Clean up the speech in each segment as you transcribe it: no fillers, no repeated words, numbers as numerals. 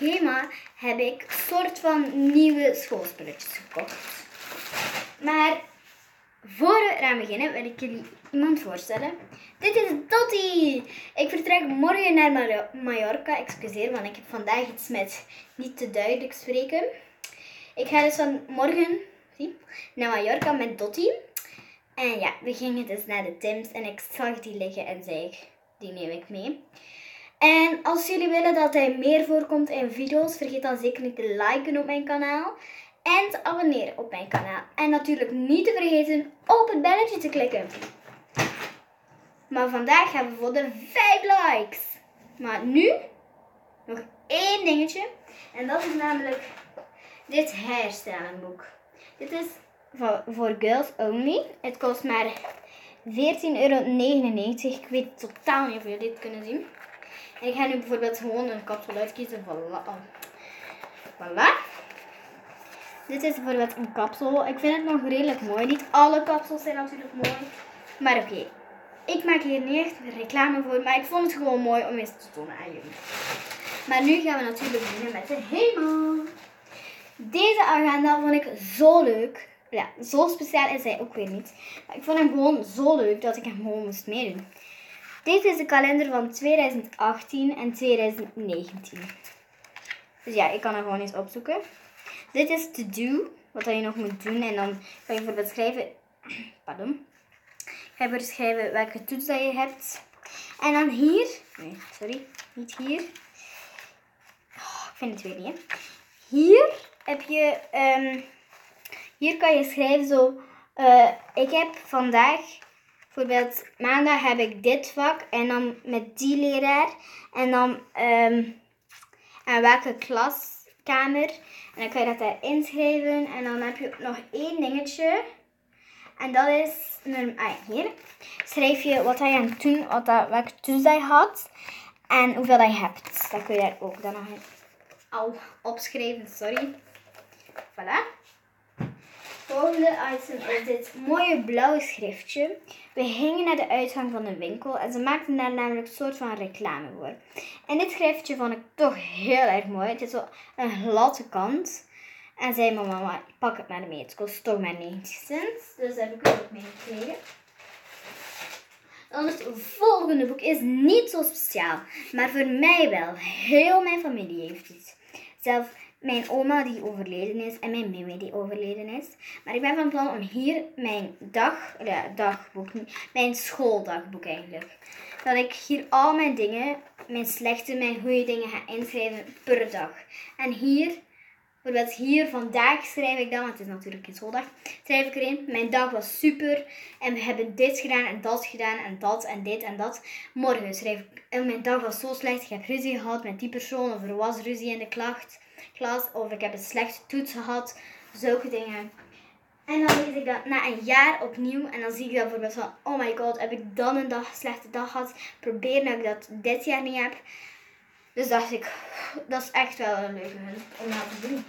HEMA heb ik soort van nieuwe schoolspulletjes gekocht. Maar voor we eraan beginnen wil ik jullie iemand voorstellen. Dit is Dottie. Ik vertrek morgen naar Mallorca. Excuseer, want ik heb vandaag iets met niet te duidelijk spreken. Ik ga dus van morgen naar Mallorca met Dottie. En ja, we gingen dus naar de Tims en ik zag die liggen en zei, die neem ik mee. En als jullie willen dat hij meer voorkomt in video's, vergeet dan zeker niet te liken op mijn kanaal. En te abonneren op mijn kanaal. En natuurlijk niet te vergeten op het belletje te klikken. Maar vandaag gaan we voor de 5 likes. Maar nu nog één dingetje. En dat is namelijk dit hairstylenboek. Dit is voor girls only. Het kost maar €14,99. Ik weet totaal niet of jullie dit kunnen zien. En ik ga nu bijvoorbeeld gewoon een kapsel uitkiezen. Voilà. Dit is bijvoorbeeld een kapsel. Ik vind het nog redelijk mooi. Niet alle kapsels zijn natuurlijk mooi. Maar oké. Ik maak hier niet echt reclame voor. Maar ik vond het gewoon mooi om eens te tonen aan jullie. Maar nu gaan we natuurlijk beginnen met de HEMA. Deze agenda vond ik zo leuk. Ja, zo speciaal is hij ook weer niet. Maar ik vond hem gewoon zo leuk dat ik hem gewoon moest meedoen. Dit is de kalender van 2018 en 2019. Dus ja, ik kan er gewoon eens opzoeken. Dit is to do, wat je nog moet doen. En dan kan je bijvoorbeeld schrijven, ga je schrijven welke toets dat je hebt. En dan hier, nee, sorry, niet hier. Oh, ik vind het weer niet, hè. Hier heb je, hier kan je schrijven zo, ik heb vandaag, bijvoorbeeld maandag heb ik dit vak en dan met die leraar. En dan aan welke klaskamer. En dan kan je dat daar inschrijven. En dan heb je nog één dingetje. En dat is, hier. Schrijf je wat hij aan het doen, welke toets hij had. En hoeveel hij hebt. Dat kun je daar ook dan nog al opschrijven, sorry. Voilà. Volgende item is dit mooie blauwe schriftje. We gingen naar de uitgang van de winkel en ze maakten daar namelijk een soort van reclame voor. En dit schriftje vond ik toch heel erg mooi. Het is zo een gladde kant. En zei mama, pak het maar mee. Het kost toch maar 90 cent. Dus daar heb ik het ook mee gekregen. Dan het volgende boek is niet zo speciaal. Maar voor mij wel. Heel mijn familie heeft iets. Zelfs mijn oma die overleden is en mijn mimi die overleden is. Maar ik ben van plan om hier mijn mijn schooldagboek eigenlijk. Dat ik hier al mijn dingen, mijn slechte, mijn goede dingen ga inschrijven per dag. En hier, bijvoorbeeld hier vandaag schrijf ik dan, want het is natuurlijk geen schooldag, schrijf ik erin. Mijn dag was super en we hebben dit gedaan en dat gedaan en dat en dit en dat. Morgen schrijf ik, en mijn dag was zo slecht, ik heb ruzie gehad met die persoon of er was ruzie in de klas of ik heb een slechte toets gehad, zulke dingen. En dan lees ik dat na een jaar opnieuw en dan zie ik dat bijvoorbeeld van, oh my god, heb ik dan een slechte dag gehad, probeer dat ik dat dit jaar niet heb. Dus dacht ik, dat is echt wel een leuke om dat te doen.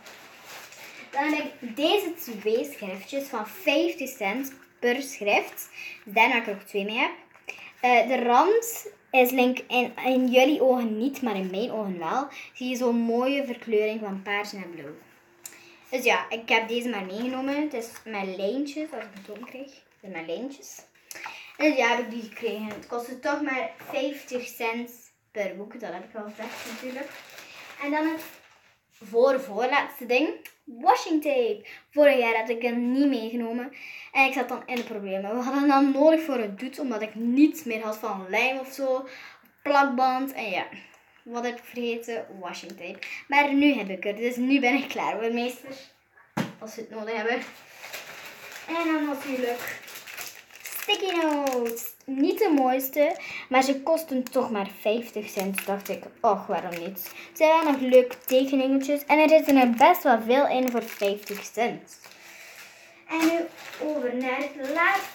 Dan heb ik deze 2 schriftjes van 50 cent per schrift. Daarna ik er ook 2 mee heb. De rand is in jullie ogen niet, maar in mijn ogen wel. Zie je zo'n mooie verkleuring van paars en blauw. Dus ja, ik heb deze maar meegenomen. Het is met lijntjes, als ik het omkrijg. Het zijn met lijntjes. Dus ja, heb ik die gekregen. Het kostte toch maar 50 cent per boek. Dat heb ik wel gezegd natuurlijk. En dan het voorlaatste ding. Washing tape. Vorig jaar had ik hem niet meegenomen. En ik zat dan in de problemen. We hadden dan nodig voor het doet. Omdat ik niets meer had van lijm of zo. Plakband. En ja. Wat heb ik vergeten? Washing tape. Maar nu heb ik er. Dus nu ben ik klaar voor meester. Als we het nodig hebben. En dan natuurlijk sticky notes. Niet de mooiste. Maar ze kosten toch maar 50 cent. Dacht ik, och, waarom niet? Het zijn wel nog leuke tekeningetjes. En er zitten er best wel veel in voor 50 cent. En nu over naar het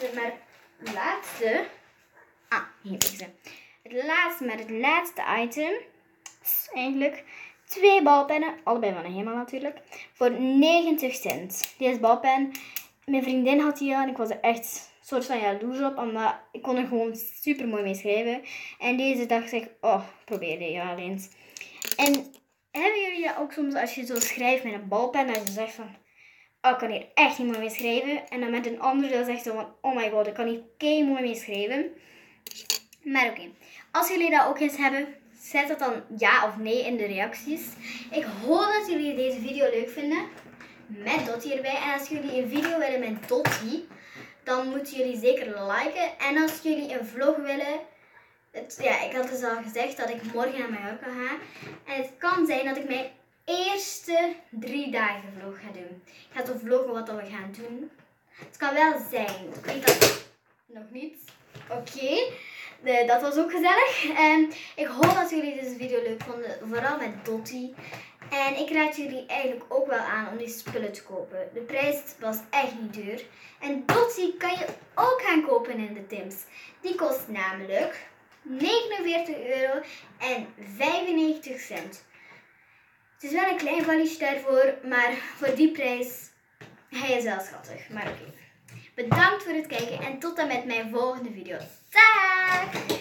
laatste. Hier is ze. Het laatste item is eigenlijk 2 balpennen. Allebei van de HEMA natuurlijk. Voor 90 cent. Deze balpen. Mijn vriendin had die al en ik was er echt soort van jaloers op. Omdat ik kon er gewoon super mooi mee schrijven. En deze dacht ik, oh, probeer die al eens. En Hebben jullie dat ook soms als je zo schrijft met een balpen, dat je zegt van, oh, ik kan hier echt niet mooi mee schrijven. En dan met een ander dat zegt zo van, oh my god, ik kan hier kei mooi mee schrijven. Maar oké, als jullie dat ook eens hebben, zet dat dan ja of nee in de reacties. Ik hoop dat jullie deze video leuk vinden, met Dottie erbij. En als jullie een video willen met Dottie, dan moeten jullie zeker liken. En als jullie een vlog willen, ik had dus al gezegd dat ik morgen naar Mallorca ga. En het kan zijn dat ik mijn eerste 3 dagen vlog ga doen. Ik ga zo vloggen wat we gaan doen. Het kan wel zijn. Ik weet dat nog niet. Oké. Dat was ook gezellig. Ik hoop dat jullie deze video leuk vonden. Vooral met Dottie. En ik raad jullie eigenlijk ook wel aan om die spullen te kopen. De prijs was echt niet duur. En Dottie kan je ook gaan kopen in de Tims. Die kost namelijk 49 euro en 95 cent. Het is wel een klein valiesje daarvoor, maar voor die prijs, hij is wel schattig. Maar oké. Bedankt voor het kijken en tot en met mijn volgende video. Dag!